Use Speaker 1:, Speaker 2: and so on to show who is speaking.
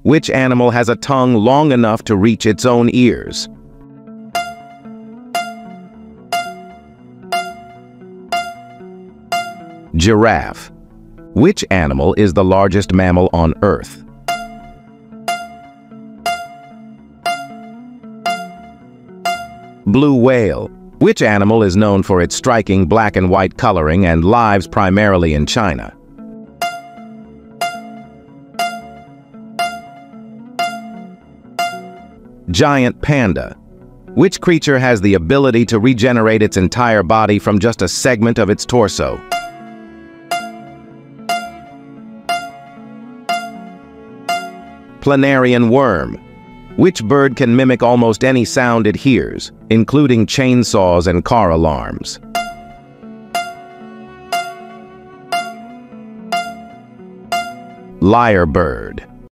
Speaker 1: Which animal has a tongue long enough to reach its own ears? Giraffe. Which animal is the largest mammal on Earth? Blue whale. Which animal is known for its striking black and white coloring and lives primarily in China? Giant panda. Which creature has the ability to regenerate its entire body from just a segment of its torso? Planarian worm. Which bird can mimic almost any sound it hears, including chainsaws and car alarms? Lyrebird.